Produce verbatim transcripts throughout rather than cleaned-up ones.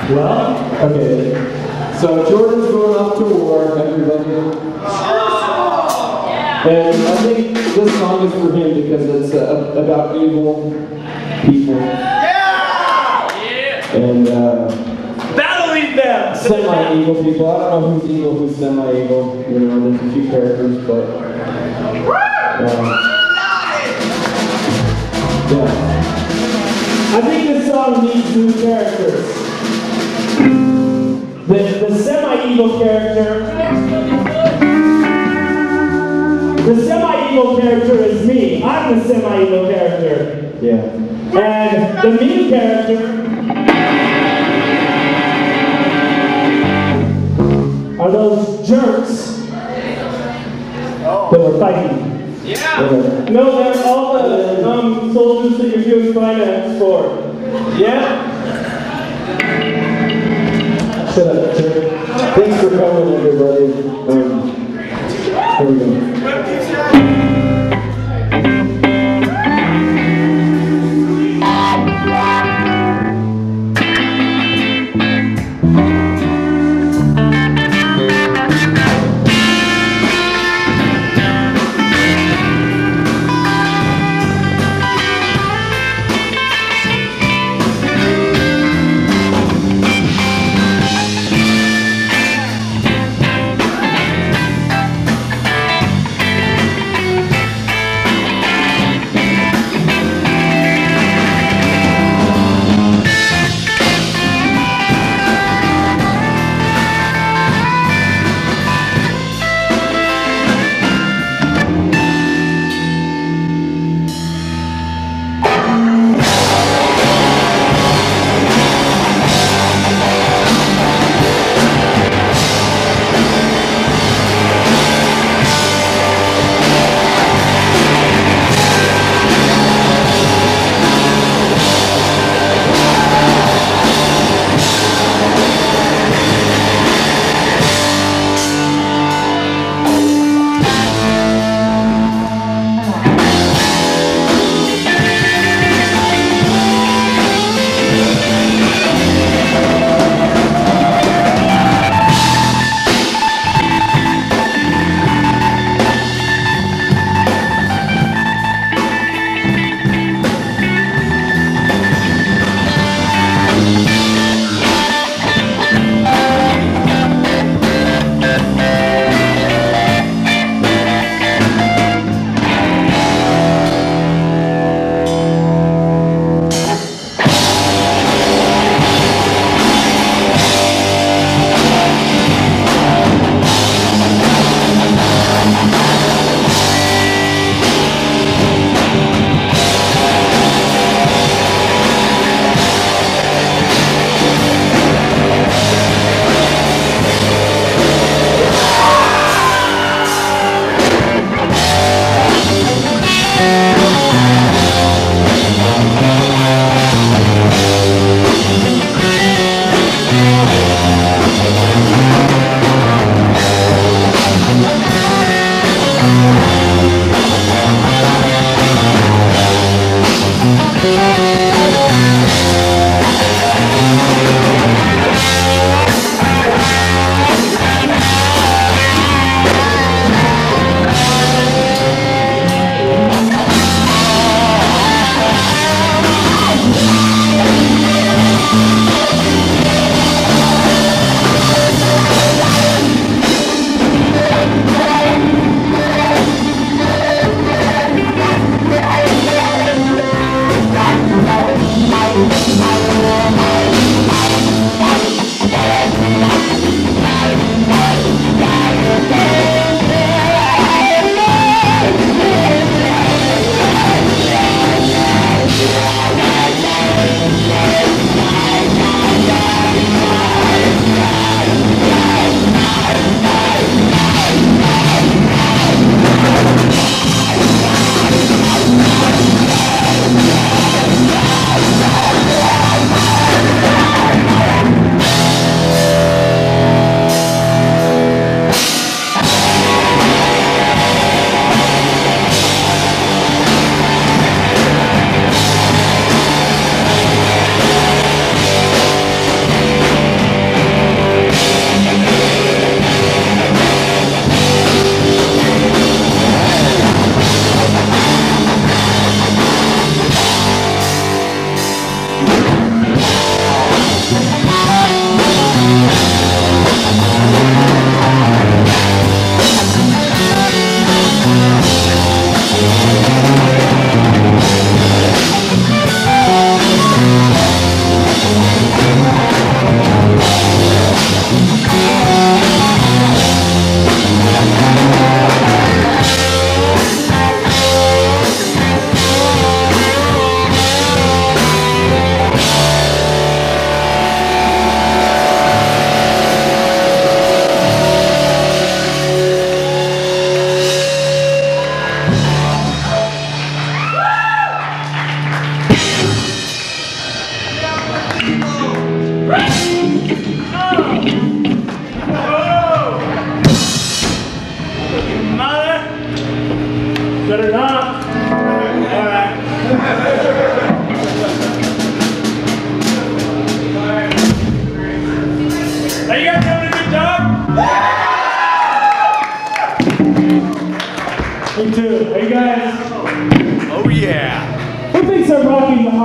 Well, okay. So Jordan's going off to war, everybody. And I think this song is for him because it's uh, about evil people. Yeah! And uh, battling them! semi-evil people. I don't know who's evil, who's semi-evil. You know, there's a few characters, but uh, yeah. I think this song needs new characters. The, the semi-evil character. The semi-evil character is me. I'm the semi-evil character. Yeah. And the mean character are those jerks that were fighting. Yeah. No, they're all the um, soldiers that you're doing finance for. Yeah? Shut up, Jerry. Thanks for coming, everybody. Um, here we go.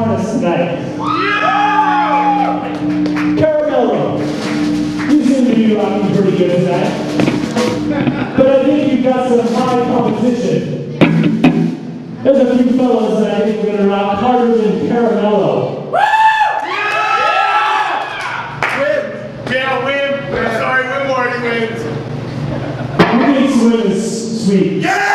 harness tonight. Caramello, you seem to be rocking pretty good tonight. But I think you've got some high competition. There's a few fellas that I think are going to rock harder than Caramello. Woo! Yeah! Win! Yeah, win! Sorry, win more, he wins. Who thinks win is sweet? Yeah!